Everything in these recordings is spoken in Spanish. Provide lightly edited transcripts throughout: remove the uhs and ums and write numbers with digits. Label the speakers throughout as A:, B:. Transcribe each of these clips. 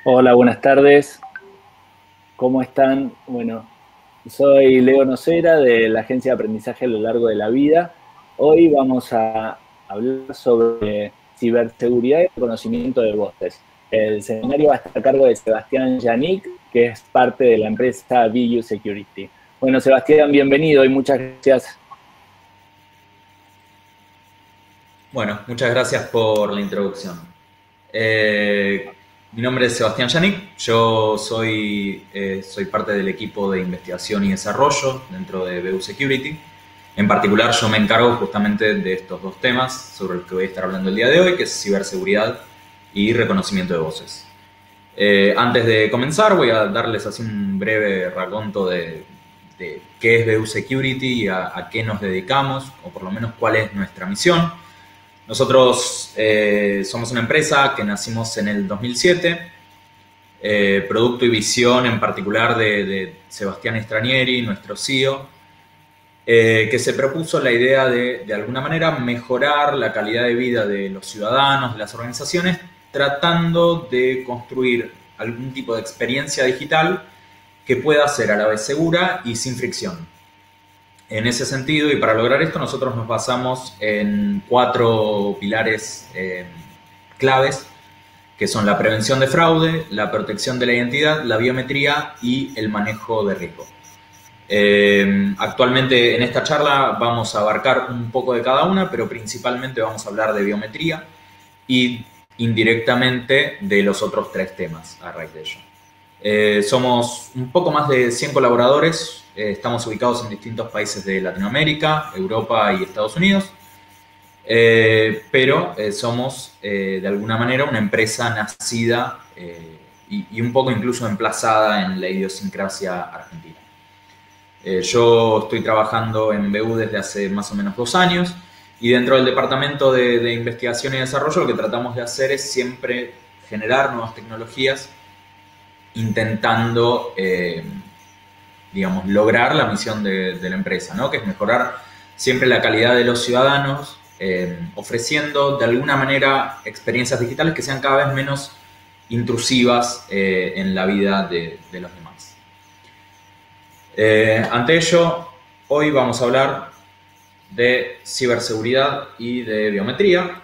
A: Hola, buenas tardes. ¿Cómo están? Bueno, soy Leo Nocera de la Agencia de Aprendizaje a lo Largo de la Vida. Hoy vamos a hablar sobre ciberseguridad y reconocimiento de voces. El seminario va a estar a cargo de Sebastián Yannick, que es parte de la empresa VU Security. Bueno, Sebastián, bienvenido y muchas gracias.
B: Bueno, muchas gracias por la introducción. Mi nombre es Sebastián Yannick, yo soy parte del equipo de investigación y desarrollo dentro de BU Security. En particular, yo me encargo justamente de estos dos temas sobre los que voy a estar hablando el día de hoy, que es ciberseguridad y reconocimiento de voces. Antes de comenzar, voy a darles así un breve raconto de qué es BU Security y a qué nos dedicamos, o por lo menos cuál es nuestra misión. Nosotros somos una empresa que nacimos en el 2007, producto y visión en particular de Sebastián Stranieri, nuestro CEO, que se propuso la idea de alguna manera mejorar la calidad de vida de los ciudadanos, de las organizaciones, tratando de construir algún tipo de experiencia digital que pueda ser a la vez segura y sin fricción. En ese sentido, y para lograr esto, nosotros nos basamos en 4 pilares claves, que son la prevención de fraude, la protección de la identidad, la biometría y el manejo de riesgo. Actualmente en esta charla vamos a abarcar un poco de cada una, pero principalmente vamos a hablar de biometría y indirectamente de los otros 3 temas a raíz de ello. Somos un poco más de 100 colaboradores. Estamos ubicados en distintos países de Latinoamérica, Europa y Estados Unidos, pero somos de alguna manera una empresa nacida y un poco incluso emplazada en la idiosincrasia argentina. Yo estoy trabajando en BU desde hace más o menos 2 años y dentro del departamento de investigación y desarrollo lo que tratamos de hacer es siempre generar nuevas tecnologías intentando digamos, lograr la misión de la empresa, ¿no? Que es mejorar siempre la calidad de los ciudadanos, ofreciendo de alguna manera experiencias digitales que sean cada vez menos intrusivas en la vida de los demás. Ante ello, hoy vamos a hablar de ciberseguridad y de biometría.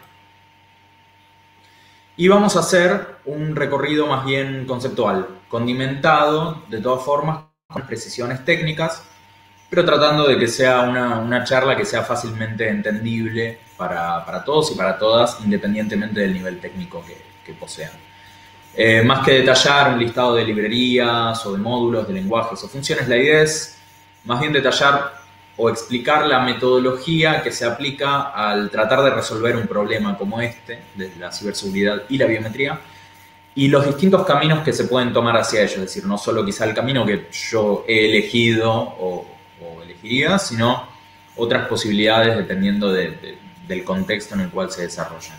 B: Y vamos a hacer un recorrido más bien conceptual, condimentado de todas formas con precisiones técnicas, pero tratando de que sea una charla que sea fácilmente entendible para todos y para todas, independientemente del nivel técnico que posean. Más que detallar un listado de librerías o de módulos, de lenguajes o funciones, la idea es más bien detallar o explicar la metodología que se aplica al tratar de resolver un problema como este, de la ciberseguridad y la biometría, y los distintos caminos que se pueden tomar hacia ello, es decir, no solo quizá el camino que yo he elegido o elegiría, sino otras posibilidades dependiendo del contexto en el cual se desarrollan.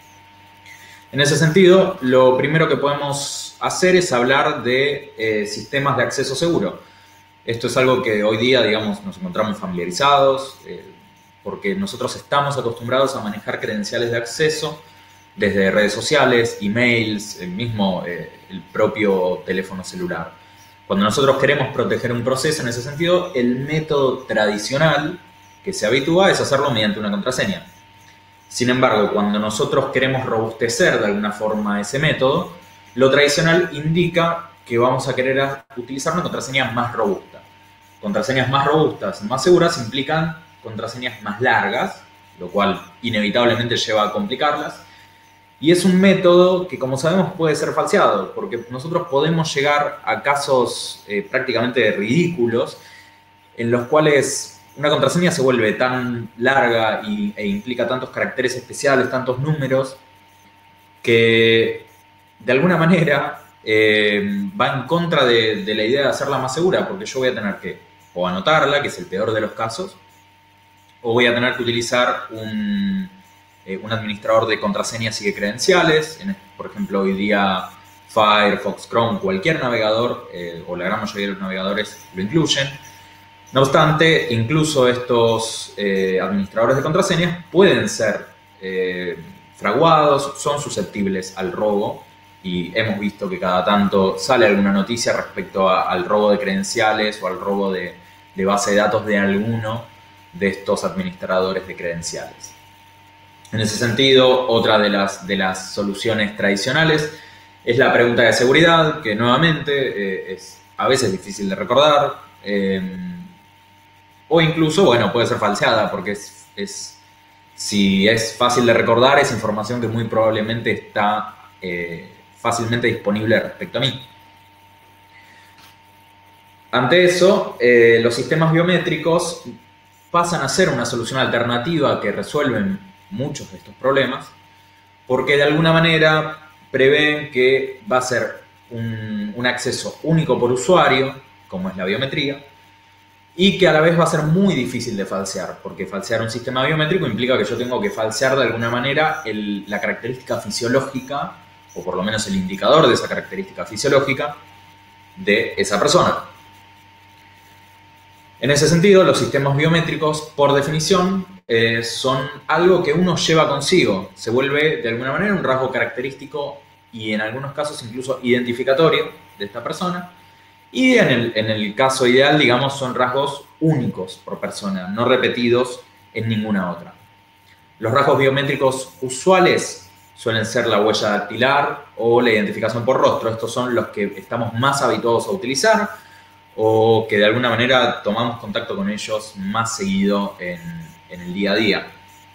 B: En ese sentido, lo primero que podemos hacer es hablar de sistemas de acceso seguro. Esto es algo que hoy día, digamos, nos encontramos familiarizados, porque nosotros estamos acostumbrados a manejar credenciales de acceso desde redes sociales, emails, el propio teléfono celular. Cuando nosotros queremos proteger un proceso en ese sentido, el método tradicional que se habitúa es hacerlo mediante una contraseña. Sin embargo, cuando nosotros queremos robustecer de alguna forma ese método, lo tradicional indica que vamos a querer utilizar una contraseña más robusta. Contraseñas más robustas, más seguras, implican contraseñas más largas, lo cual inevitablemente lleva a complicarlas. Y es un método que, como sabemos, puede ser falseado, porque nosotros podemos llegar a casos prácticamente ridículos en los cuales una contraseña se vuelve tan larga e implica tantos caracteres especiales, tantos números, que de alguna manera va en contra de la idea de hacerla más segura, porque yo voy a tener que o anotarla, que es el peor de los casos, o voy a tener que utilizar un administrador de contraseñas y de credenciales. Por ejemplo, hoy día Firefox, Chrome, cualquier navegador o la gran mayoría de los navegadores lo incluyen. No obstante, incluso estos administradores de contraseñas pueden ser fraguados, son susceptibles al robo y hemos visto que cada tanto sale alguna noticia respecto al robo de credenciales o al robo de base de datos de alguno de estos administradores de credenciales. En ese sentido, otra de las soluciones tradicionales es la pregunta de seguridad, que nuevamente es a veces difícil de recordar, o incluso, bueno, puede ser falseada, porque si es fácil de recordar, es información que muy probablemente está fácilmente disponible respecto a mí. Ante eso, los sistemas biométricos pasan a ser una solución alternativa que resuelven muchos de estos problemas, porque de alguna manera prevén que va a ser un acceso único por usuario, como es la biometría, y que a la vez va a ser muy difícil de falsear, porque falsear un sistema biométrico implica que yo tengo que falsear de alguna manera la característica fisiológica, o por lo menos el indicador de esa característica fisiológica de esa persona. En ese sentido, los sistemas biométricos, por definición, son algo que uno lleva consigo. Se vuelve, de alguna manera, un rasgo característico y, en algunos casos, incluso identificatorio de esta persona. Y en el caso ideal, digamos, son rasgos únicos por persona, no repetidos en ninguna otra. Los rasgos biométricos usuales suelen ser la huella dactilar o la identificación por rostro. Estos son los que estamos más habituados a utilizar o que de alguna manera tomamos contacto con ellos más seguido en el día a día.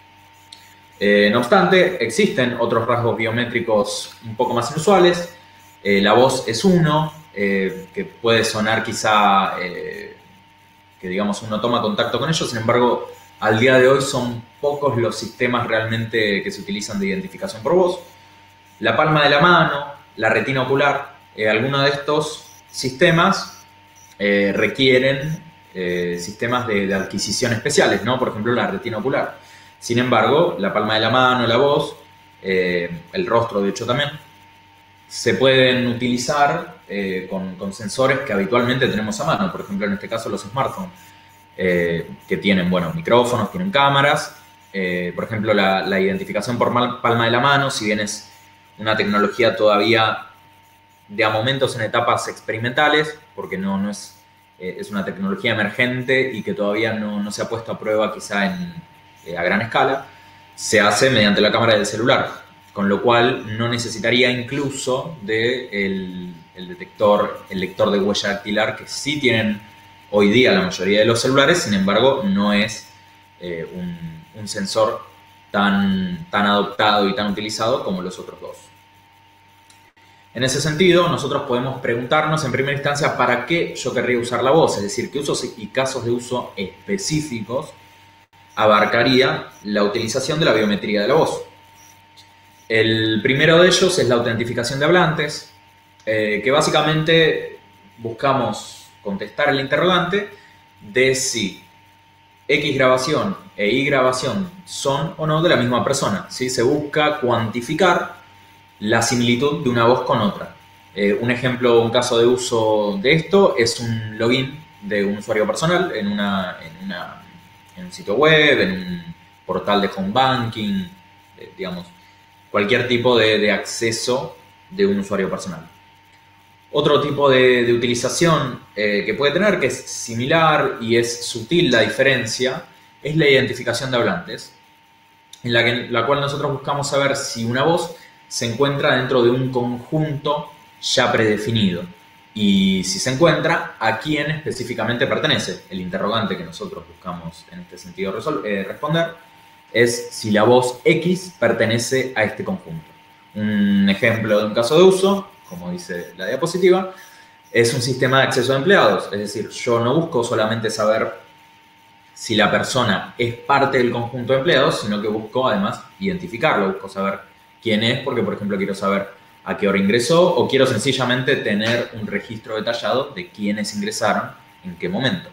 B: No obstante, existen otros rasgos biométricos un poco más inusuales. La voz es uno, que puede sonar quizá que digamos uno toma contacto con ellos, sin embargo, al día de hoy son pocos los sistemas realmente que se utilizan de identificación por voz. La palma de la mano, la retina ocular, algunos de estos sistemas requieren sistemas de adquisición especiales, ¿no? Por ejemplo, la retina ocular. Sin embargo, la palma de la mano, la voz, el rostro, de hecho, también, se pueden utilizar con sensores que habitualmente tenemos a mano. Por ejemplo, en este caso, los smartphones, que tienen, bueno, micrófonos, tienen cámaras. Por ejemplo, la identificación por palma de la mano, si bien es una tecnología todavía de a momentos en etapas experimentales, porque no es una tecnología emergente y que todavía no se ha puesto a prueba quizá a gran escala, se hace mediante la cámara del celular, con lo cual no necesitaría incluso el lector de huella dactilar que sí tienen hoy día la mayoría de los celulares. Sin embargo, no es un sensor tan adoptado y tan utilizado como los otros dos. En ese sentido, nosotros podemos preguntarnos en primera instancia para qué yo querría usar la voz, es decir, qué usos y casos de uso específicos abarcaría la utilización de la biometría de la voz. El primero de ellos es la autentificación de hablantes, que básicamente buscamos contestar el interrogante de si X grabación e Y grabación son o no de la misma persona, ¿sí? Se busca cuantificar la similitud de una voz con otra. Un ejemplo, un caso de uso de esto es un login de un usuario personal en un sitio web, en un portal de home banking, digamos, cualquier tipo de acceso de un usuario personal. Otro tipo de utilización que puede tener, que es similar y es sutil la diferencia, es la identificación de hablantes, en la cual nosotros buscamos saber si una voz se encuentra dentro de un conjunto ya predefinido y si se encuentra, a quién específicamente pertenece. El interrogante que nosotros buscamos en este sentido responder es si la voz X pertenece a este conjunto. Un ejemplo de un caso de uso, como dice la diapositiva, es un sistema de acceso de empleados. Es decir, yo no busco solamente saber si la persona es parte del conjunto de empleados, sino que busco además identificarlo, busco saber quién es, porque por ejemplo quiero saber a qué hora ingresó o quiero sencillamente tener un registro detallado de quiénes ingresaron, en qué momento.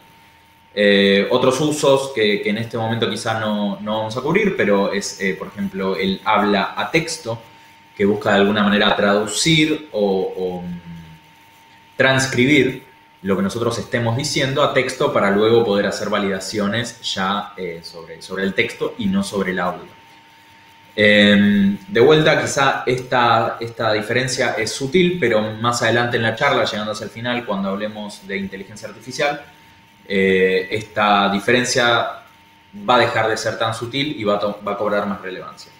B: Otros usos que en este momento quizá no vamos a cubrir, pero es, por ejemplo, el habla a texto, que busca de alguna manera traducir o transcribir lo que nosotros estemos diciendo a texto para luego poder hacer validaciones ya sobre el texto y no sobre el audio. De vuelta, quizá esta diferencia es sutil, pero más adelante en la charla, llegando hacia el final, cuando hablemos de inteligencia artificial, esta diferencia va a dejar de ser tan sutil y va a cobrar más relevancia.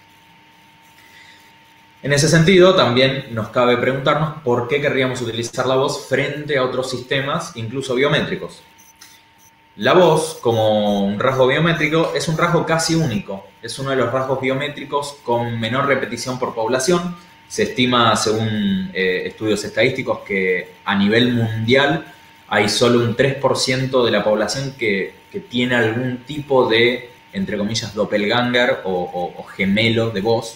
B: En ese sentido, también nos cabe preguntarnos por qué querríamos utilizar la voz frente a otros sistemas, incluso biométricos. La voz, como un rasgo biométrico, es un rasgo casi único. Es uno de los rasgos biométricos con menor repetición por población. Se estima, según estudios estadísticos, que a nivel mundial hay solo un 3% de la población que tiene algún tipo de, entre comillas, doppelganger o gemelo de voz.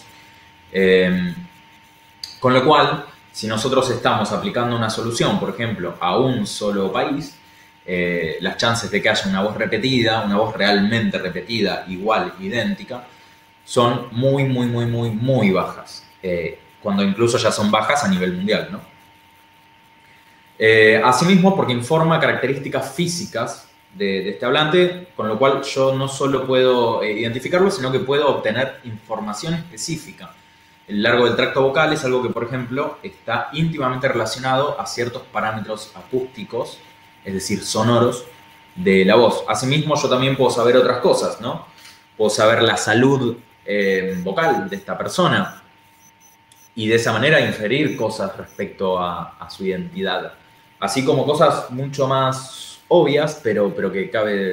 B: Con lo cual, si nosotros estamos aplicando una solución, por ejemplo, a un solo país, las chances de que haya una voz repetida, una voz realmente repetida, igual, idéntica, son muy bajas. Cuando incluso ya son bajas a nivel mundial, ¿no? Asimismo, porque informa características físicas de este hablante, con lo cual yo no solo puedo identificarlo, sino que puedo obtener información específica. El largo del tracto vocal es algo que, por ejemplo, está íntimamente relacionado a ciertos parámetros acústicos, es decir, sonoros, de la voz. Asimismo, yo también puedo saber otras cosas, ¿no? Puedo saber la salud vocal de esta persona y de esa manera inferir cosas respecto a su identidad. Así como cosas mucho más obvias, pero que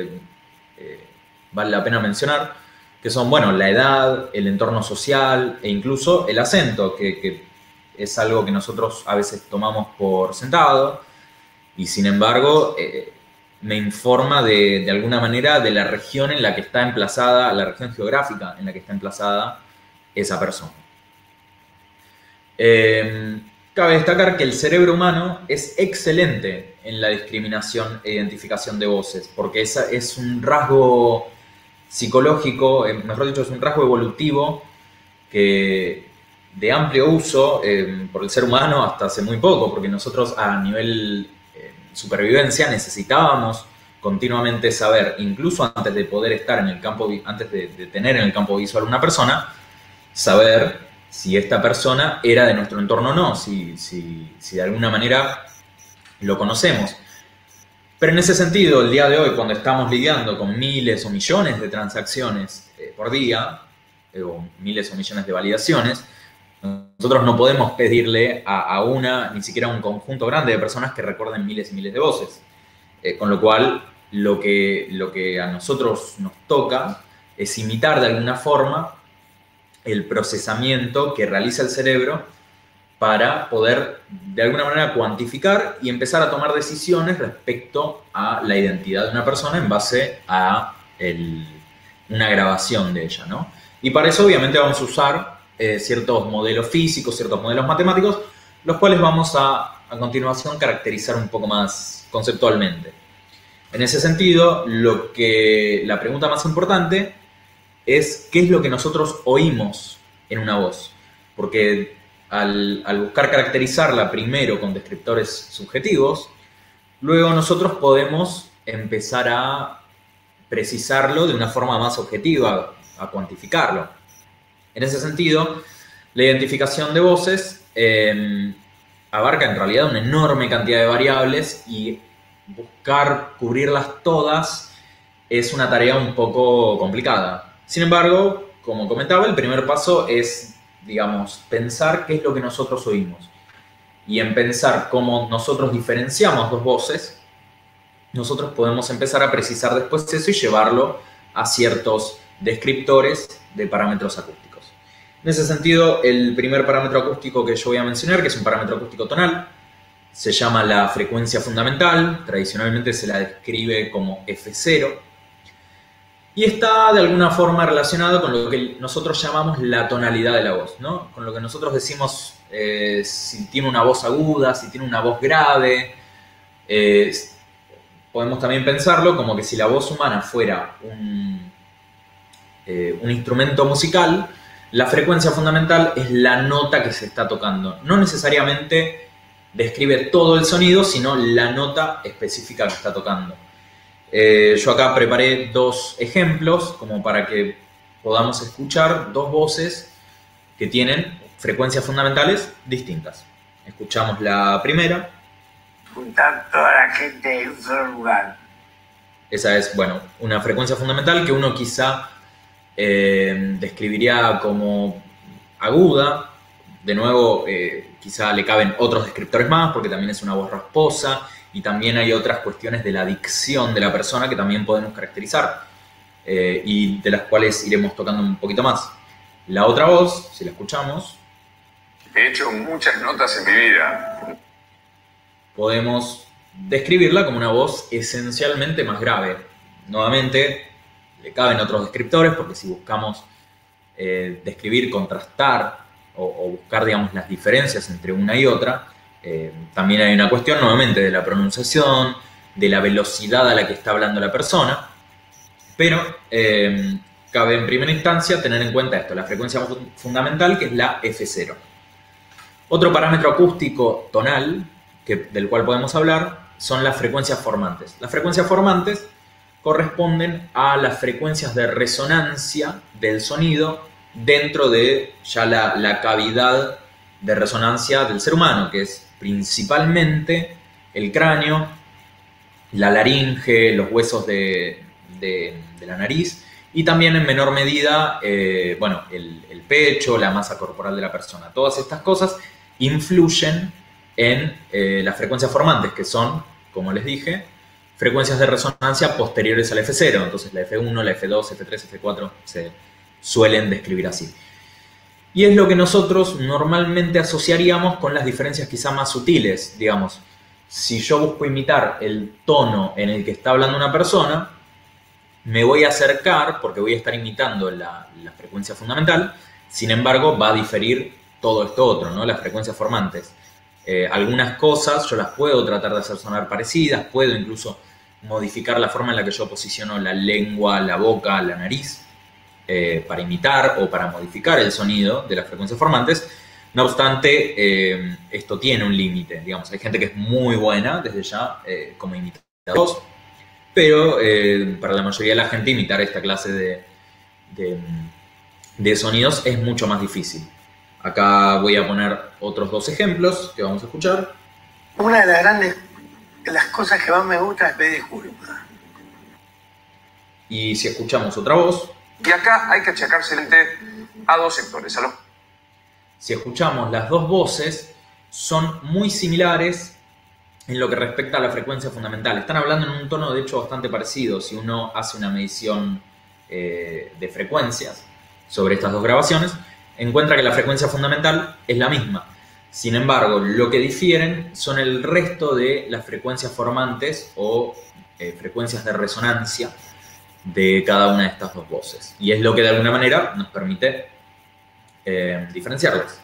B: vale la pena mencionar, que son, bueno, la edad, el entorno social e incluso el acento, que es algo que nosotros a veces tomamos por sentado y sin embargo me informa de alguna manera de la región en la que está emplazada, la región geográfica en la que está emplazada esa persona. Cabe destacar que el cerebro humano es excelente en la discriminación e identificación de voces, porque es un rasgo psicológico, mejor dicho, es un rasgo evolutivo que de amplio uso por el ser humano hasta hace muy poco, porque nosotros a nivel supervivencia necesitábamos continuamente saber, incluso antes de poder estar en el campo, antes de tener en el campo visual una persona, saber si esta persona era de nuestro entorno o no, si de alguna manera lo conocemos. Pero en ese sentido, el día de hoy, cuando estamos lidiando con miles o millones de transacciones por día, o miles o millones de validaciones, nosotros no podemos pedirle ni siquiera a un conjunto grande de personas que recuerden miles y miles de voces. Con lo cual, lo que a nosotros nos toca es imitar de alguna forma el procesamiento que realiza el cerebro para poder de alguna manera cuantificar y empezar a tomar decisiones respecto a la identidad de una persona en base a una grabación de ella, ¿no? Y para eso obviamente vamos a usar ciertos modelos físicos, ciertos modelos matemáticos, los cuales vamos a continuación caracterizar un poco más conceptualmente. En ese sentido, la pregunta más importante es qué es lo que nosotros oímos en una voz, porque al buscar caracterizarla primero con descriptores subjetivos, luego nosotros podemos empezar a precisarlo de una forma más objetiva, a cuantificarlo. En ese sentido, la identificación de voces abarca en realidad una enorme cantidad de variables y buscar cubrirlas todas es una tarea un poco complicada. Sin embargo, como comentaba, el primer paso es, digamos, pensar qué es lo que nosotros oímos. Y en pensar cómo nosotros diferenciamos dos voces, nosotros podemos empezar a precisar después eso y llevarlo a ciertos descriptores de parámetros acústicos. En ese sentido, el primer parámetro acústico que yo voy a mencionar, que es un parámetro acústico tonal, se llama la frecuencia fundamental, tradicionalmente se la describe como F0, y está de alguna forma relacionado con lo que nosotros llamamos la tonalidad de la voz, ¿no? Con lo que nosotros decimos si tiene una voz aguda, si tiene una voz grave. Podemos también pensarlo como que si la voz humana fuera un instrumento musical, la frecuencia fundamental es la nota que se está tocando. No necesariamente describe todo el sonido, sino la nota específica que está tocando. Yo acá preparé dos ejemplos como para que podamos escuchar dos voces que tienen frecuencias fundamentales distintas. Escuchamos la primera.
C: Juntar toda la gente en un solo lugar.
B: Esa es, bueno, una frecuencia fundamental que uno quizá describiría como aguda. De nuevo, quizá le caben otros descriptores más, porque también es una voz rasposa, y también hay otras cuestiones de la dicción de la persona que también podemos caracterizar, y de las cuales iremos tocando un poquito más. La otra voz, si la escuchamos,
C: He hecho muchas notas en mi vida.
B: podemos describirla como una voz esencialmente más grave. Nuevamente, le caben otros descriptores, porque si buscamos describir, contrastar o buscar, digamos, las diferencias entre una y otra, también hay una cuestión nuevamente de la pronunciación, de la velocidad a la que está hablando la persona, pero cabe en primera instancia tener en cuenta esto, la frecuencia fundamental, que es la F0. Otro parámetro acústico tonal del cual podemos hablar son las frecuencias formantes. Las frecuencias formantes corresponden a las frecuencias de resonancia del sonido dentro de ya la cavidad de resonancia del ser humano, que es principalmente el cráneo, la laringe, los huesos de la nariz, y también en menor medida bueno, el pecho, la masa corporal de la persona. Todas estas cosas influyen en las frecuencias formantes, que son, como les dije, frecuencias de resonancia posteriores al F0. Entonces la F1, la F2, F3, F4 se suelen describir así. Y es lo que nosotros normalmente asociaríamos con las diferencias quizá más sutiles. Digamos, si yo busco imitar el tono en el que está hablando una persona, me voy a acercar porque voy a estar imitando la frecuencia fundamental. Sin embargo, va a diferir todo esto otro, ¿no? Las frecuencias formantes. Algunas cosas yo las puedo tratar de hacer sonar parecidas, puedo incluso modificar la forma en la que yo posiciono la lengua, la boca, la nariz, para imitar o para modificar el sonido de las frecuencias formantes. No obstante, esto tiene un límite. Digamos, hay gente que es muy buena desde ya como imitadores, pero para la mayoría de la gente imitar esta clase de sonidos es mucho más difícil. Acá voy a poner otros dos ejemplos que vamos a escuchar.
C: Una de las cosas que más me gusta es pedir disculpas.
B: Y si escuchamos otra voz.
D: Y acá hay que achacarse a dos sectores.
B: Si escuchamos las dos voces, son muy similares en lo que respecta a la frecuencia fundamental. Están hablando en un tono, de hecho, bastante parecido. Si uno hace una medición de frecuencias sobre estas dos grabaciones, encuentra que la frecuencia fundamental es la misma. Sin embargo, lo que difieren son el resto de las frecuencias formantes o frecuencias de resonancia de cada una de estas dos voces. Y es lo que de alguna manera nos permite diferenciarlas.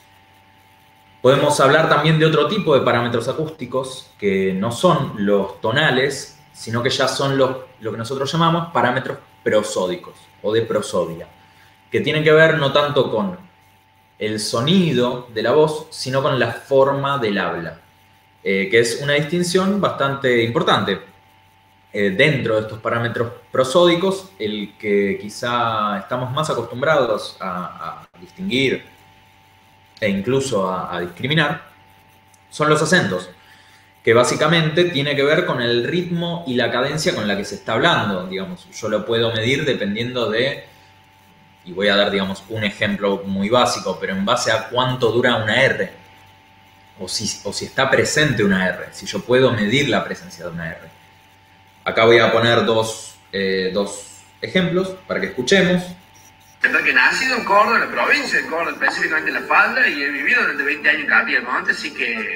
B: Podemos hablar también de otro tipo de parámetros acústicos que no son los tonales, sino que ya son lo que nosotros llamamos parámetros prosódicos o de prosodia, que tienen que ver no tanto con el sonido de la voz, sino con la forma del habla, que es una distinción bastante importante. Dentro de estos parámetros prosódicos, el que quizá estamos más acostumbrados a distinguir e incluso a discriminar, son los acentos, que básicamente tiene que ver con el ritmo y la cadencia con la que se está hablando. Digamos, yo lo puedo medir dependiendo de, y voy a dar, digamos, un ejemplo muy básico, pero en base a cuánto dura una R, o si está presente una R, si yo puedo medir la presencia de una R. Acá voy a poner dos ejemplos para que escuchemos.
E: Porque nacido en Córdoba, en la provincia de Córdoba, específicamente en La Falda, y he vivido durante 20 años en Capilla del Monte, así que...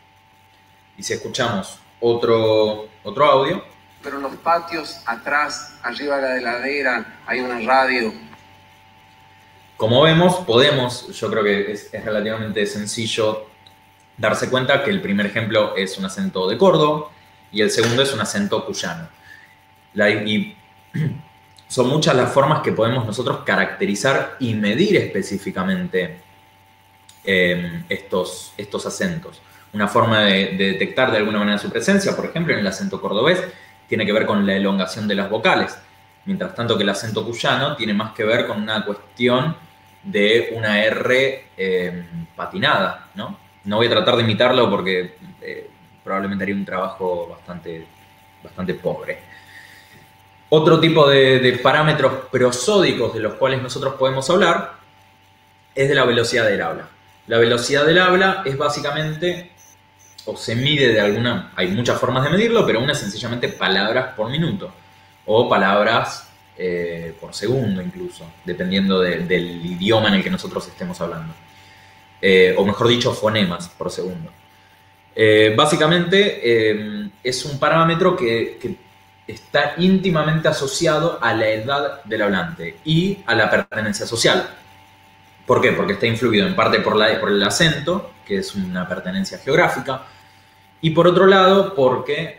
B: Y si escuchamos otro audio.
F: Pero en los patios, atrás, arriba de la heladera, hay una radio.
B: Como vemos, yo creo que es relativamente sencillo darse cuenta que el primer ejemplo es un acento de Córdoba y el segundo es un acento cuyano. Y son muchas las formas que podemos nosotros caracterizar y medir específicamente estos acentos. Una forma de detectar de alguna manera su presencia, por ejemplo, en el acento cordobés, tiene que ver con la elongación de las vocales. Mientras tanto que el acento cuyano tiene más que ver con una cuestión de una R patinada, ¿no? No voy a tratar de imitarlo porque probablemente haría un trabajo bastante pobre. Otro tipo de parámetros prosódicos de los cuales nosotros podemos hablar es de la velocidad del habla. La velocidad del habla es básicamente, o se mide de alguna, hay muchas formas de medirlo, pero una es sencillamente palabras por minuto, o palabras por segundo incluso, dependiendo del idioma en el que nosotros estemos hablando. O mejor dicho, fonemas por segundo. Básicamente es un parámetro que está íntimamente asociado a la edad del hablante y a la pertenencia social. ¿Por qué? Porque está influido en parte por el acento, que es una pertenencia geográfica, y por otro lado porque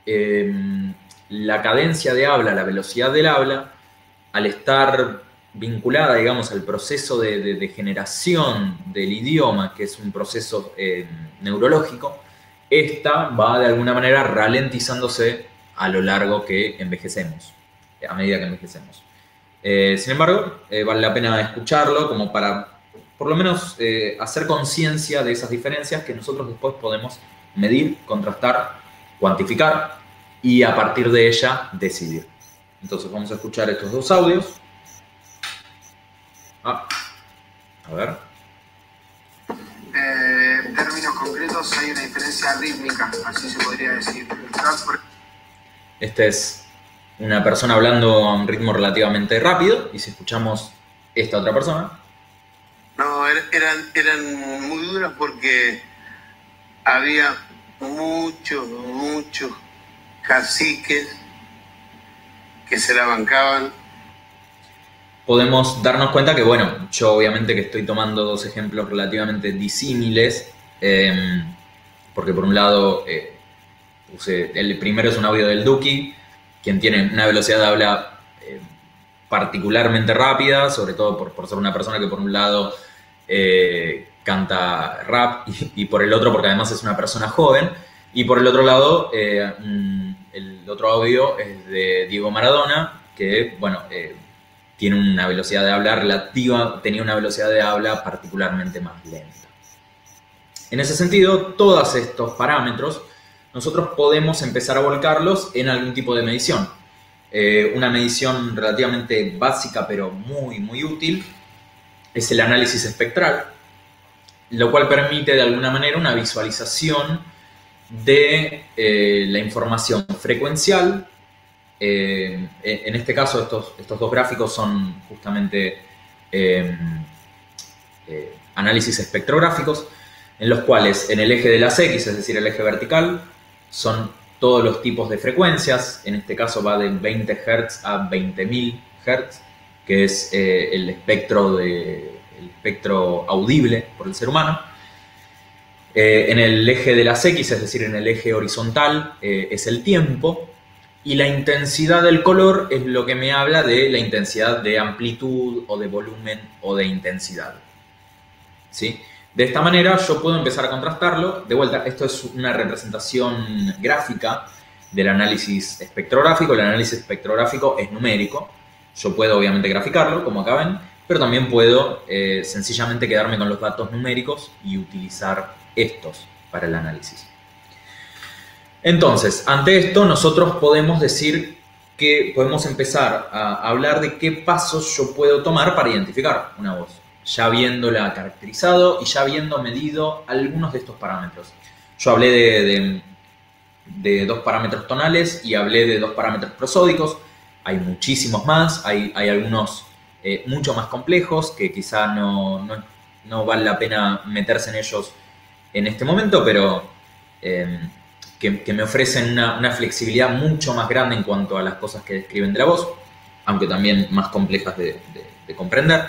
B: la cadencia de habla, la velocidad del habla, al estar vinculada, digamos, al proceso de generación del idioma, que es un proceso neurológico, esta va de alguna manera ralentizándose a lo largo que envejecemos, a medida que envejecemos. Sin embargo, vale la pena escucharlo como para, por lo menos, hacer conciencia de esas diferencias que nosotros después podemos medir, contrastar, cuantificar y a partir de ella decidir. Entonces vamos a escuchar estos dos audios. A ver.
F: En términos concretos hay una diferencia rítmica, así se podría decir.
B: Este es una persona hablando a un ritmo relativamente rápido, y si escuchamos esta otra persona.
C: No, eran muy duras porque había muchos caciques que se la bancaban.
B: Podemos darnos cuenta que, bueno, yo obviamente que estoy tomando dos ejemplos relativamente disímiles, porque por un lado el primero es un audio del Duki, quien tiene una velocidad de habla particularmente rápida, sobre todo por ser una persona que por un lado canta rap y por el otro porque además es una persona joven, y por el otro lado el otro audio es de Diego Maradona, que, bueno, tiene una velocidad de habla tenía una velocidad de habla particularmente más lenta. En ese sentido, todos estos parámetros nosotros podemos empezar a volcarlos en algún tipo de medición. Una medición relativamente básica pero muy útil es el análisis espectral, lo cual permite de alguna manera una visualización de la información frecuencial. En este caso estos dos gráficos son justamente análisis espectrográficos, en los cuales en el eje de las X, es decir, el eje vertical, son todos los tipos de frecuencias. En este caso va de 20 Hz a 20.000 Hz, que es el espectro audible por el ser humano. En el eje de las X, es decir, en el eje horizontal, es el tiempo. Y la intensidad del color es lo que me habla de la intensidad de amplitud o de volumen o de intensidad. ¿Sí? De esta manera yo puedo empezar a contrastarlo. De vuelta, esto es una representación gráfica del análisis espectrográfico. El análisis espectrográfico es numérico. Yo puedo obviamente graficarlo, como acá ven, pero también puedo sencillamente quedarme con los datos numéricos y utilizar estos para el análisis. Entonces, ante esto nosotros podemos decir que podemos empezar a hablar de qué pasos yo puedo tomar para identificar una voz, ya habiéndola caracterizado y ya habiendo medido algunos de estos parámetros. Yo hablé de dos parámetros tonales y hablé de dos parámetros prosódicos. Hay muchísimos más, hay algunos mucho más complejos que quizá no vale la pena meterse en ellos en este momento, pero que me ofrecen una flexibilidad mucho más grande en cuanto a las cosas que describen de la voz, aunque también más complejas de comprender.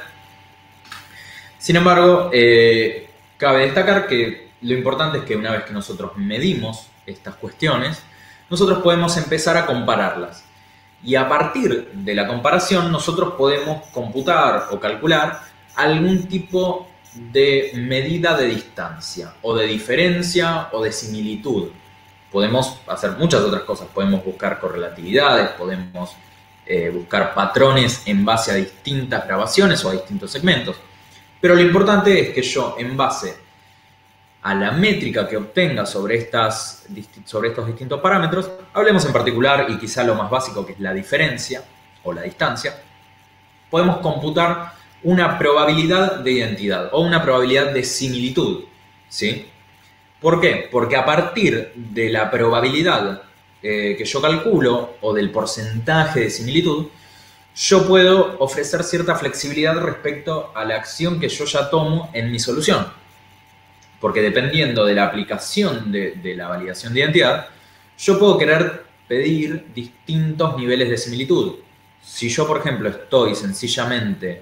B: Sin embargo, cabe destacar que lo importante es que una vez que nosotros medimos estas cuestiones, nosotros podemos empezar a compararlas. Y a partir de la comparación, nosotros podemos computar o calcular algún tipo de medida de distancia, o de diferencia, o de similitud. Podemos hacer muchas otras cosas. Podemos buscar correlatividades, podemos buscar patrones en base a distintas grabaciones o a distintos segmentos. Pero lo importante es que yo, en base a la métrica que obtenga sobre estos distintos parámetros, hablemos en particular, y quizá lo más básico, que es la diferencia o la distancia, podemos computar una probabilidad de identidad o una probabilidad de similitud, ¿sí? ¿Por qué? Porque a partir de la probabilidad que yo calculo o del porcentaje de similitud, yo puedo ofrecer cierta flexibilidad respecto a la acción que yo ya tomo en mi solución. Porque dependiendo de la aplicación de la validación de identidad, yo puedo querer pedir distintos niveles de similitud. Si yo, por ejemplo, estoy sencillamente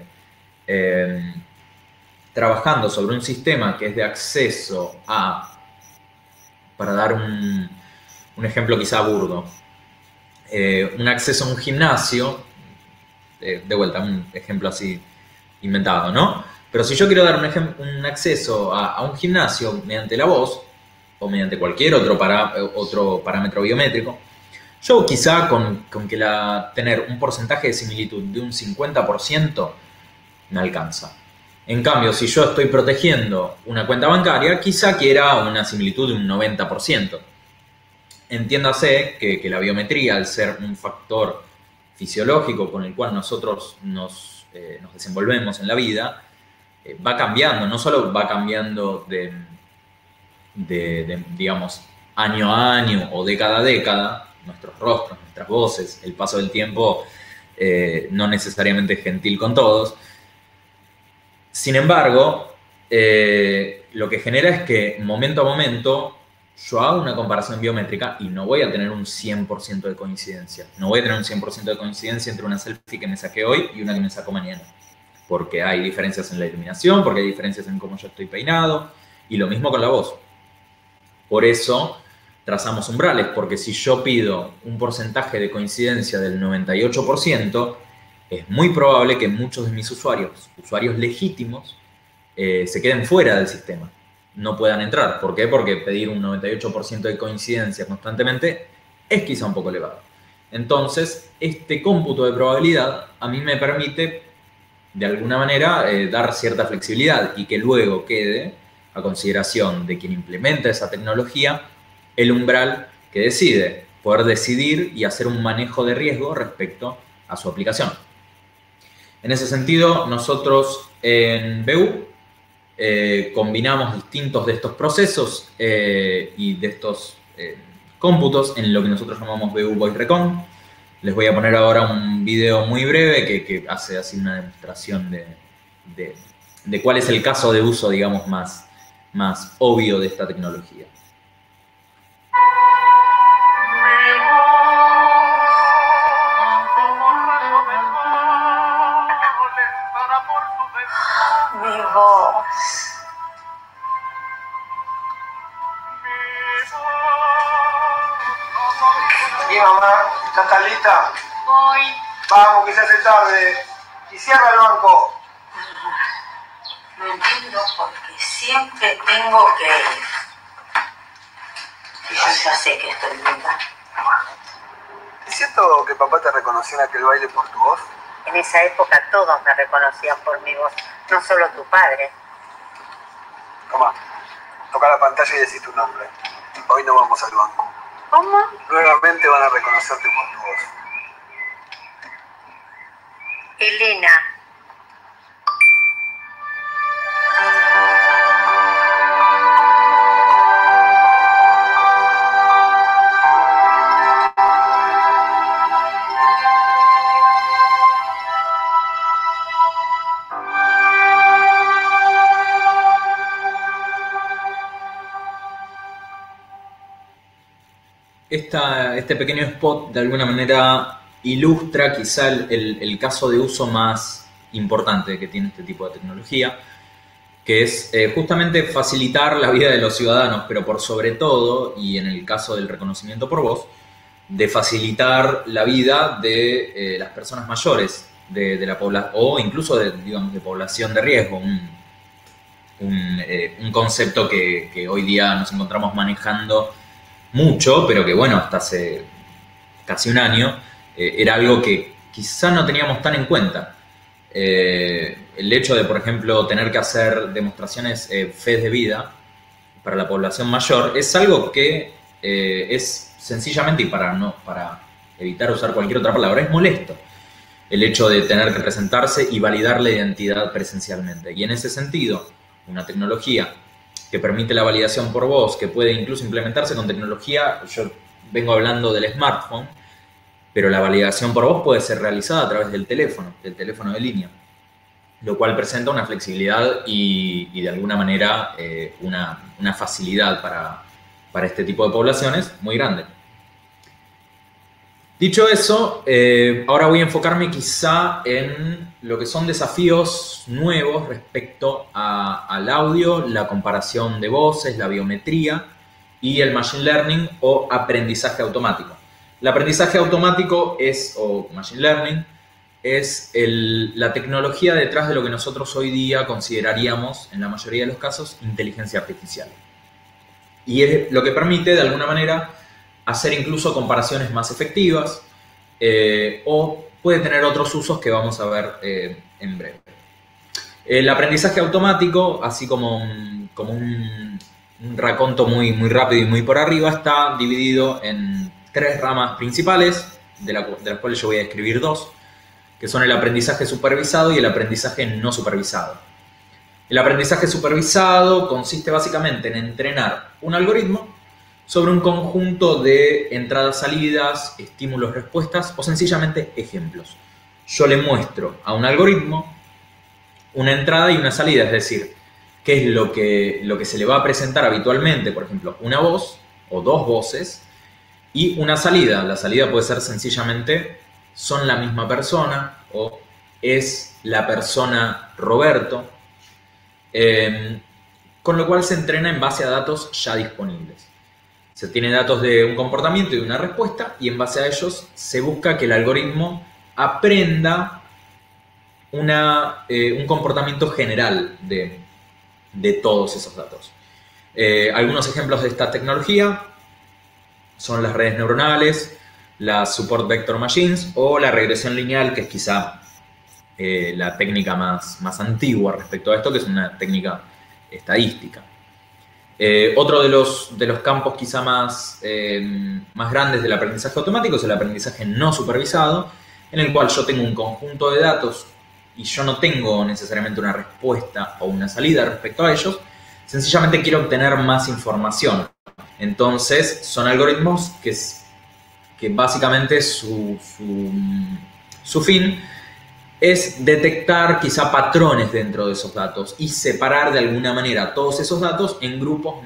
B: trabajando sobre un sistema que es de acceso a, para dar un ejemplo quizá burdo, un acceso a un gimnasio, de vuelta, un ejemplo así inventado, ¿no? Pero si yo quiero dar un acceso a un gimnasio mediante la voz, o mediante cualquier otro parámetro biométrico, yo quizá con que tener un porcentaje de similitud de un 50% me alcanza. En cambio, si yo estoy protegiendo una cuenta bancaria, quizá quiera una similitud de un 90%. Entiéndase que la biometría, al ser un factor fisiológico con el cual nosotros nos desenvolvemos en la vida, va cambiando. No solo va cambiando digamos, año a año o década a década, nuestros rostros, nuestras voces, el paso del tiempo no necesariamente es gentil con todos. Sin embargo, lo que genera es que momento a momento yo hago una comparación biométrica y no voy a tener un 100% de coincidencia. No voy a tener un 100% de coincidencia entre una selfie que me saqué hoy y una que me saco mañana. Porque hay diferencias en la iluminación, porque hay diferencias en cómo yo estoy peinado, y lo mismo con la voz. Por eso trazamos umbrales, porque si yo pido un porcentaje de coincidencia del 98%, es muy probable que muchos de mis usuarios legítimos, se queden fuera del sistema, no puedan entrar. ¿Por qué? Porque pedir un 98% de coincidencia constantemente es quizá un poco elevado. Entonces, este cómputo de probabilidad a mí me permite, de alguna manera, dar cierta flexibilidad y que luego quede a consideración de quien implementa esa tecnología el umbral que decide, poder decidir y hacer un manejo de riesgo respecto a su aplicación. En ese sentido, nosotros en BU combinamos distintos de estos procesos y de estos cómputos en lo que nosotros llamamos BU Voice Recon. Les voy a poner ahora un video muy breve que hace así una demostración de cuál es el caso de uso, digamos, más obvio de esta tecnología.
G: Mi voz.
C: Sí, mamá, ¿ya está lista?
G: Voy.
C: Vamos, que se hace tarde. Y cierra el banco.
G: No entiendo porque siempre tengo que ir. Y yo ya sé que estoy linda.
C: ¿Es cierto que papá te reconoció en aquel baile por tu voz?
G: En esa época todos me reconocían por mi voz, no solo tu padre.
C: Toma, toca la pantalla y decís tu nombre. Hoy no vamos al banco.
G: ¿Cómo?
C: Nuevamente van a reconocerte por tu voz.
G: Elena.
B: Este pequeño spot de alguna manera ilustra quizá el caso de uso más importante que tiene este tipo de tecnología, que es justamente facilitar la vida de los ciudadanos, pero por sobre todo, y en el caso del reconocimiento por voz, de facilitar la vida de las personas mayores de la población, o incluso de población de riesgo, un concepto que hoy día nos encontramos manejando mucho, pero que bueno, hasta hace casi un año era algo que quizá no teníamos tan en cuenta. El hecho de, por ejemplo, tener que hacer demostraciones fe de vida para la población mayor es algo que es sencillamente, y para evitar usar cualquier otra palabra, es molesto. El hecho de tener que presentarse y validar la identidad presencialmente. Y en ese sentido, una tecnología que permite la validación por voz, que puede incluso implementarse con tecnología, yo vengo hablando del smartphone, pero la validación por voz puede ser realizada a través del teléfono de línea, lo cual presenta una flexibilidad y de alguna manera una facilidad para este tipo de poblaciones muy grande. Dicho eso, ahora voy a enfocarme quizá en lo que son desafíos nuevos respecto al audio, la comparación de voces, la biometría y el machine learning o aprendizaje automático. El aprendizaje automático o machine learning es la tecnología detrás de lo que nosotros hoy día consideraríamos, en la mayoría de los casos, inteligencia artificial. Y es lo que permite, de alguna manera, hacer incluso comparaciones más efectivas o puede tener otros usos que vamos a ver en breve. El aprendizaje automático, así como un raconto muy rápido y muy por arriba, está dividido en 3 ramas principales, de las cuales yo voy a describir 2, que son el aprendizaje supervisado y el aprendizaje no supervisado. El aprendizaje supervisado consiste básicamente en entrenar un algoritmo sobre un conjunto de entradas, salidas, estímulos, respuestas o sencillamente ejemplos. Yo le muestro a un algoritmo una entrada y una salida, es decir, qué es lo que se le va a presentar habitualmente, por ejemplo, una voz o 2 voces, y una salida. La salida puede ser sencillamente son la misma persona o es la persona Roberto, con lo cual se entrena en base a datos ya disponibles. Se tiene datos de un comportamiento y de una respuesta y en base a ellos se busca que el algoritmo aprenda un comportamiento general de todos esos datos. Algunos ejemplos de esta tecnología son las redes neuronales, las support vector machines o la regresión lineal, que es quizá la técnica más antigua respecto a esto, que es una técnica estadística. Otro de los campos quizá más grandes del aprendizaje automático es el aprendizaje no supervisado, en el cual yo tengo un conjunto de datos y yo no tengo necesariamente una respuesta o una salida respecto a ellos, sencillamente quiero obtener más información. Entonces son algoritmos que básicamente su fin es detectar quizá patrones dentro de esos datos y separar de alguna manera todos esos datos en grupos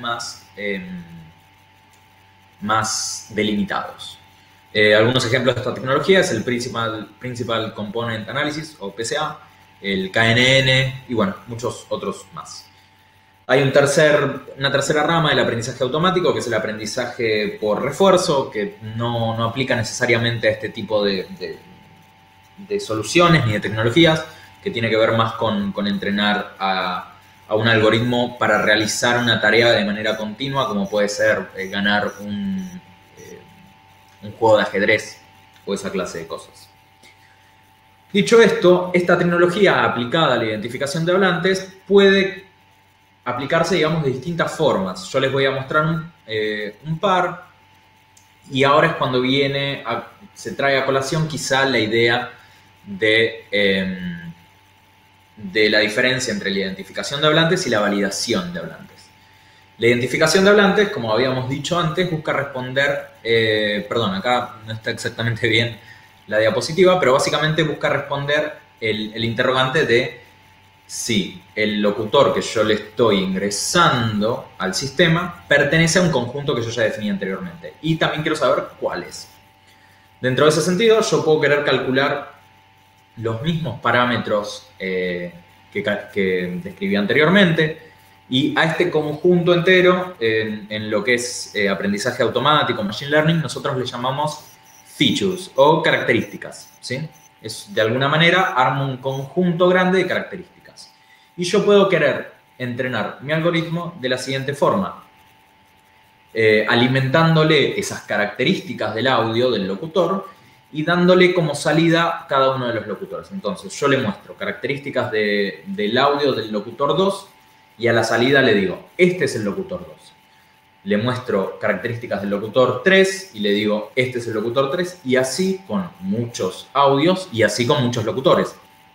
B: más delimitados. Algunos ejemplos de esta tecnología es el Principal Component Analysis o PCA, el KNN y bueno, muchos otros más. Hay una tercera rama del aprendizaje automático, que es el aprendizaje por refuerzo, que no aplica necesariamente a este tipo de soluciones ni de tecnologías, que tiene que ver más con entrenar a un algoritmo para realizar una tarea de manera continua, como puede ser ganar un juego de ajedrez o esa clase de cosas. Dicho esto, esta tecnología aplicada a la identificación de hablantes puede aplicarse, digamos, de distintas formas. Yo les voy a mostrar un par y ahora es cuando se trae a colación quizá la idea de la diferencia entre la identificación de hablantes y la validación de hablantes. La identificación de hablantes, como habíamos dicho antes, busca responder, perdón, acá no está exactamente bien la diapositiva, pero básicamente busca responder el interrogante de si el locutor que yo le estoy ingresando al sistema pertenece a un conjunto que yo ya definí anteriormente. Y también quiero saber cuál es. Dentro de ese sentido, yo puedo querer calcular los mismos parámetros que describí anteriormente, y a este conjunto entero, en lo que es aprendizaje automático, machine learning, nosotros le llamamos features o características, ¿sí? Es, de alguna manera, armo un conjunto grande de características. Y yo puedo querer entrenar mi algoritmo de la siguiente forma, alimentándole esas características del audio del locutor y dándole como salida cada uno de los locutores. Entonces yo le muestro características del audio del locutor 2 y a la salida le digo, este es el locutor 2. Le muestro características del locutor 3 y le digo, este es el locutor 3, y así con muchos audios y así con muchos locutores.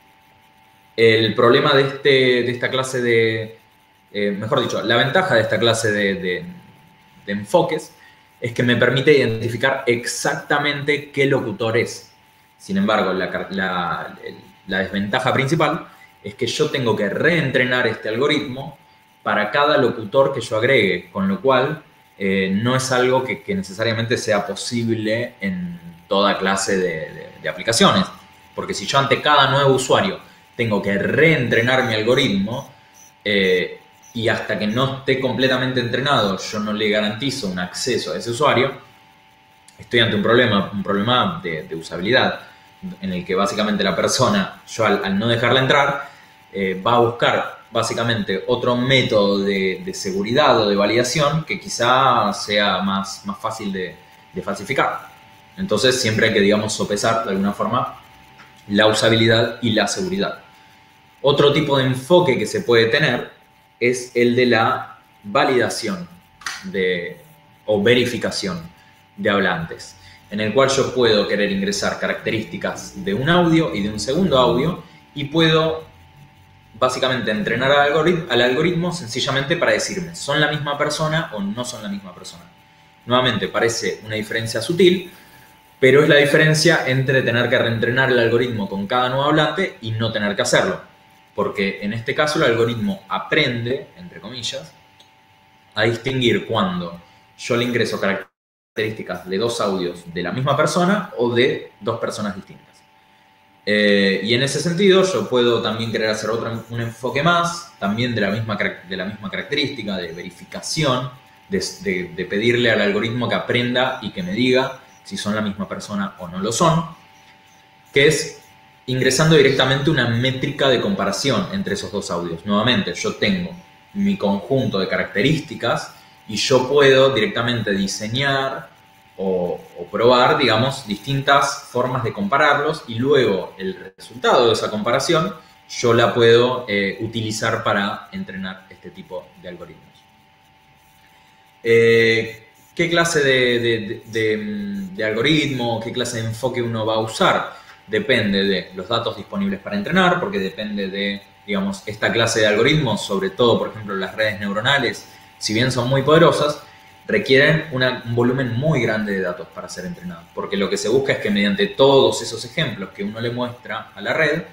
B: El problema de esta clase de, mejor dicho, la ventaja de esta clase de enfoques es que me permite identificar exactamente qué locutor es. Sin embargo, la desventaja principal es que yo tengo que reentrenar este algoritmo para cada locutor que yo agregue, con lo cual no es algo que necesariamente sea posible en toda clase de aplicaciones. Porque si yo ante cada nuevo usuario tengo que reentrenar mi algoritmo, y hasta que no esté completamente entrenado yo no le garantizo un acceso a ese usuario, estoy ante un problema de usabilidad, en el que básicamente la persona, yo al no dejarla entrar, va a buscar básicamente otro método de seguridad o de validación que quizá sea más fácil de falsificar. Entonces siempre hay que, digamos, sopesar de alguna forma la usabilidad y la seguridad. Otro tipo de enfoque que se puede tener es el de la validación o verificación de hablantes, en el cual yo puedo querer ingresar características de un audio y de un segundo audio y puedo básicamente entrenar al algoritmo sencillamente para decirme, ¿son la misma persona o no son la misma persona? Nuevamente, parece una diferencia sutil, pero es la diferencia entre tener que reentrenar el algoritmo con cada nuevo hablante y no tener que hacerlo. Porque en este caso el algoritmo aprende, entre comillas, a distinguir cuando yo le ingreso características de dos audios de la misma persona o de dos personas distintas. Y en ese sentido yo puedo también querer hacer un enfoque más, también de la misma característica, de verificación, de pedirle al algoritmo que aprenda y que me diga si son la misma persona o no lo son, que es ingresando directamente una métrica de comparación entre esos dos audios. Nuevamente, yo tengo mi conjunto de características y yo puedo directamente diseñar o probar, digamos, distintas formas de compararlos, y luego el resultado de esa comparación yo la puedo utilizar para entrenar este tipo de algoritmos. ¿Qué clase de algoritmo, qué clase de enfoque uno va a usar? Depende de los datos disponibles para entrenar, porque depende de, digamos, esta clase de algoritmos, sobre todo, por ejemplo, las redes neuronales, si bien son muy poderosas, requieren un volumen muy grande de datos para ser entrenados, porque lo que se busca es que mediante todos esos ejemplos que uno le muestra a la red,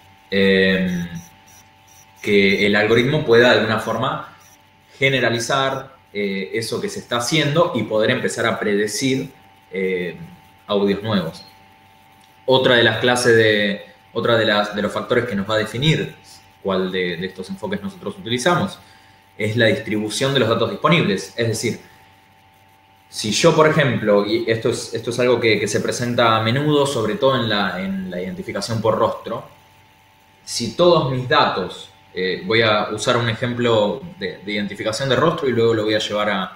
B: que el algoritmo pueda de alguna forma generalizar eso que se está haciendo y poder empezar a predecir audios nuevos. Otra de las clases de los factores que nos va a definir cuál de estos enfoques nosotros utilizamos es la distribución de los datos disponibles. Es decir, si yo, por ejemplo, y esto es algo que se presenta a menudo, sobre todo en la identificación por rostro, si todos mis datos, voy a usar un ejemplo de identificación de rostro y luego lo voy a llevar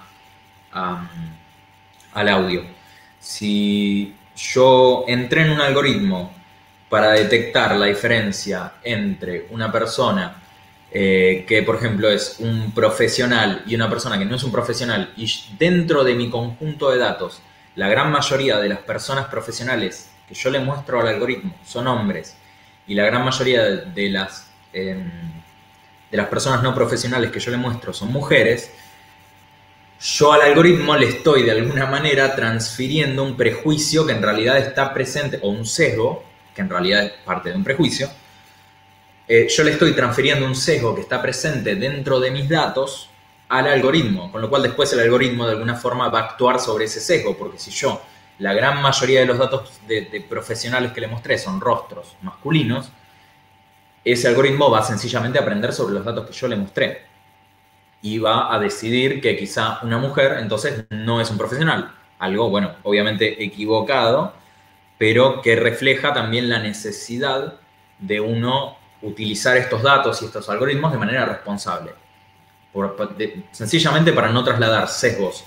B: al audio. Si yo entreno un algoritmo para detectar la diferencia entre una persona que, por ejemplo, es un profesional y una persona que no es un profesional, y dentro de mi conjunto de datos, la gran mayoría de las personas profesionales que yo le muestro al algoritmo son hombres, y la gran mayoría de las personas no profesionales que yo le muestro son mujeres, yo al algoritmo le estoy de alguna manera transfiriendo un prejuicio que en realidad está presente, o un sesgo, que en realidad es parte de un prejuicio. Yo le estoy transfiriendo un sesgo que está presente dentro de mis datos al algoritmo, con lo cual después el algoritmo de alguna forma va a actuar sobre ese sesgo, porque si yo, la gran mayoría de los datos de profesionales que le mostré son rostros masculinos, ese algoritmo va sencillamente a aprender sobre los datos que yo le mostré y va a decidir que quizá una mujer entonces no es un profesional. Algo, bueno, obviamente equivocado, pero que refleja también la necesidad de uno utilizar estos datos y estos algoritmos de manera responsable. Sencillamente para no trasladar sesgos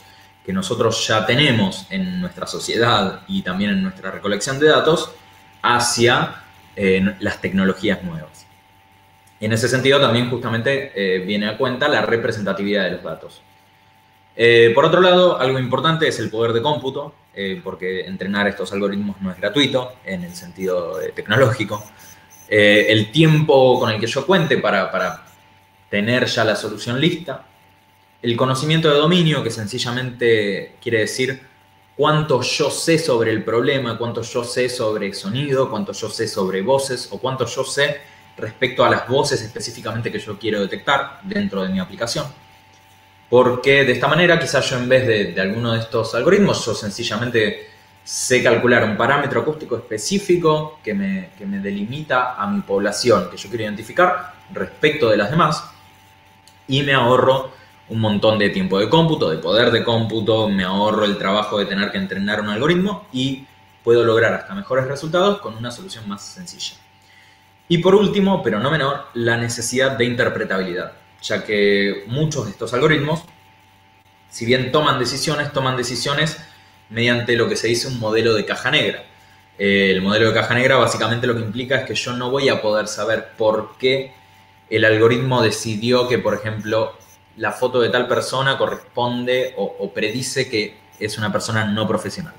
B: que nosotros ya tenemos en nuestra sociedad y también en nuestra recolección de datos hacia las tecnologías nuevas. En ese sentido también justamente viene a cuenta la representatividad de los datos. Por otro lado, algo importante es el poder de cómputo, porque entrenar estos algoritmos no es gratuito en el sentido tecnológico. El tiempo con el que yo cuente para tener ya la solución lista. El conocimiento de dominio, que sencillamente quiere decir cuánto yo sé sobre el problema, cuánto yo sé sobre sonido, cuánto yo sé sobre voces o cuánto yo sé respecto a las voces específicamente que yo quiero detectar dentro de mi aplicación. Porque de esta manera quizás yo en vez de alguno de estos algoritmos, yo sencillamente sé calcular un parámetro acústico específico que me delimita a mi población que yo quiero identificar respecto de las demás y me ahorro un montón de tiempo de cómputo, de poder de cómputo, me ahorro el trabajo de tener que entrenar un algoritmo y puedo lograr hasta mejores resultados con una solución más sencilla. Y por último, pero no menor, la necesidad de interpretabilidad, ya que muchos de estos algoritmos, si bien toman decisiones mediante lo que se dice un modelo de caja negra. El modelo de caja negra básicamente lo que implica es que yo no voy a poder saber por qué el algoritmo decidió que, por ejemplo, la foto de tal persona corresponde o predice que es una persona no profesional.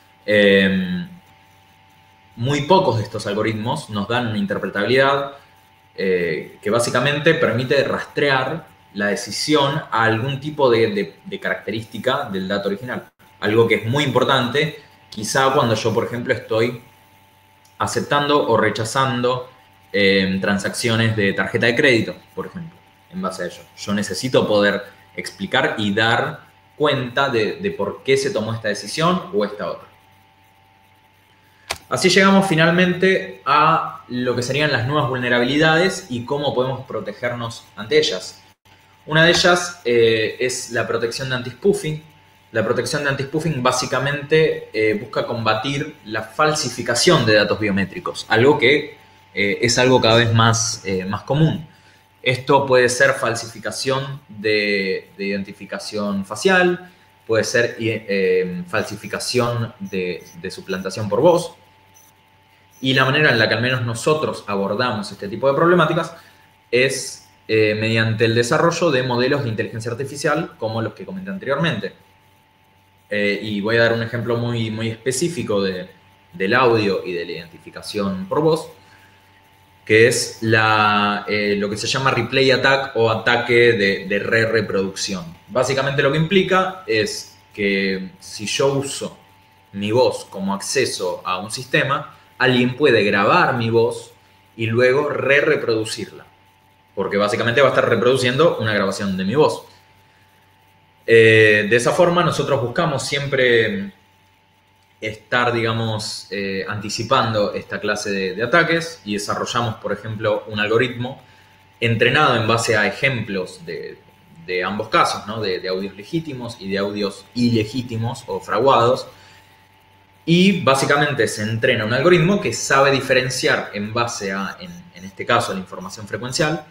B: Muy pocos de estos algoritmos nos dan una interpretabilidad que básicamente permite rastrear la decisión a algún tipo de característica del dato original. Algo que es muy importante, quizá cuando yo, por ejemplo, estoy aceptando o rechazando transacciones de tarjeta de crédito, por ejemplo, en base a ello. Yo necesito poder explicar y dar cuenta de por qué se tomó esta decisión o esta otra. Así llegamos finalmente a lo que serían las nuevas vulnerabilidades y cómo podemos protegernos ante ellas. Una de ellas es la protección de anti-spoofing. La protección de anti-spoofing básicamente busca combatir la falsificación de datos biométricos, algo que es algo cada vez más común. Esto puede ser falsificación de identificación facial, puede ser falsificación de suplantación por voz. Y la manera en la que al menos nosotros abordamos este tipo de problemáticas es mediante el desarrollo de modelos de inteligencia artificial como los que comenté anteriormente. Y voy a dar un ejemplo muy específico del audio y de la identificación por voz, que es lo que se llama replay attack o ataque de reproducción. Básicamente lo que implica es que si yo uso mi voz como acceso a un sistema, alguien puede grabar mi voz y luego reproducirla, porque básicamente va a estar reproduciendo una grabación de mi voz. De esa forma nosotros buscamos siempre estar, digamos, anticipando esta clase de ataques y desarrollamos, por ejemplo, un algoritmo entrenado en base a ejemplos de ambos casos, ¿no? De audios legítimos y de audios ilegítimos o fraguados. Y básicamente se entrena un algoritmo que sabe diferenciar en base a, en este caso, la información frecuencial,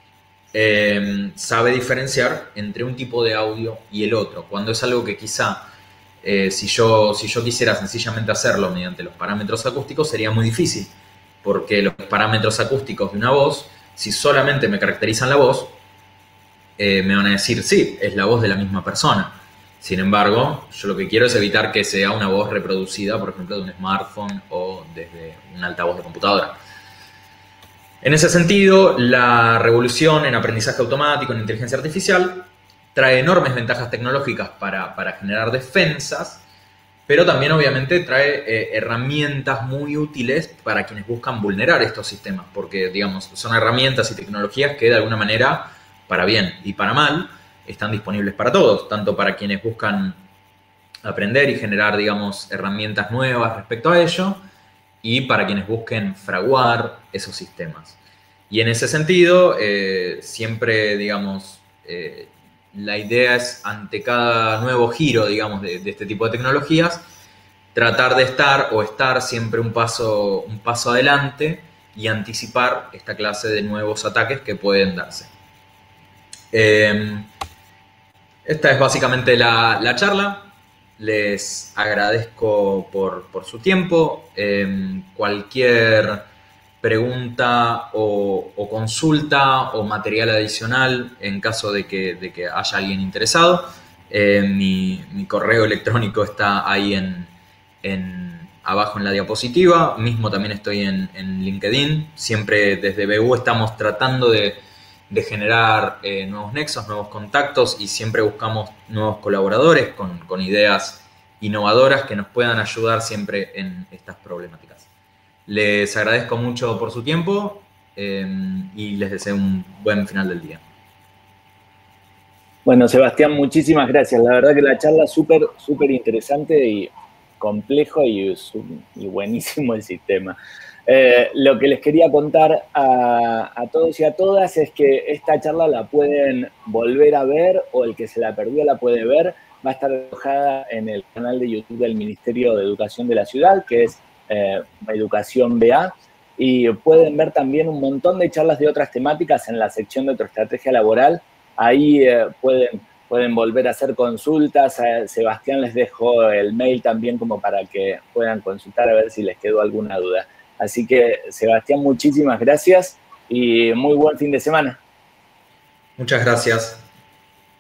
B: sabe diferenciar entre un tipo de audio y el otro. Cuando es algo que quizá, si yo quisiera sencillamente hacerlo mediante los parámetros acústicos, sería muy difícil. Porque los parámetros acústicos de una voz, si solamente me caracterizan la voz, me van a decir, sí, es la voz de la misma persona. Sin embargo, yo lo que quiero es evitar que sea una voz reproducida, por ejemplo, de un smartphone o desde un altavoz de computadora. En ese sentido, la revolución en aprendizaje automático, en inteligencia artificial, trae enormes ventajas tecnológicas para generar defensas, pero también obviamente trae herramientas muy útiles para quienes buscan vulnerar estos sistemas, porque, digamos, son herramientas y tecnologías que de alguna manera, para bien y para mal, están disponibles para todos, tanto para quienes buscan aprender y generar, digamos, herramientas nuevas respecto a ello, y para quienes busquen fraguar esos sistemas. Y en ese sentido, siempre, digamos, la idea es, ante cada nuevo giro, digamos, de este tipo de tecnologías, tratar de estar siempre un paso adelante y anticipar esta clase de nuevos ataques que pueden darse. Esta es básicamente la charla. Les agradezco por su tiempo. Cualquier pregunta o consulta o material adicional en caso de que haya alguien interesado, mi correo electrónico está ahí abajo en la diapositiva. Mismo también estoy en LinkedIn. Siempre desde BU estamos tratando de generar nuevos nexos, nuevos contactos, y siempre buscamos nuevos colaboradores con ideas innovadoras que nos puedan ayudar siempre en estas problemáticas. Les agradezco mucho por su tiempo y les deseo un buen final del día.
A: Bueno, Sebastián, muchísimas gracias. La verdad que la charla es súper interesante y complejo y buenísimo el sistema. Lo que les quería contar a todos y a todas es que esta charla la pueden volver a ver, o el que se la perdió la puede ver. Va a estar alojada en el canal de YouTube del Ministerio de Educación de la Ciudad, que es Educación BA, y pueden ver también un montón de charlas de otras temáticas en la sección de otra estrategia laboral. Ahí pueden volver a hacer consultas. A Sebastián les dejo el mail también como para que puedan consultar a ver si les quedó alguna duda. Así que, Sebastián, muchísimas gracias y muy buen fin de semana.
B: Muchas gracias.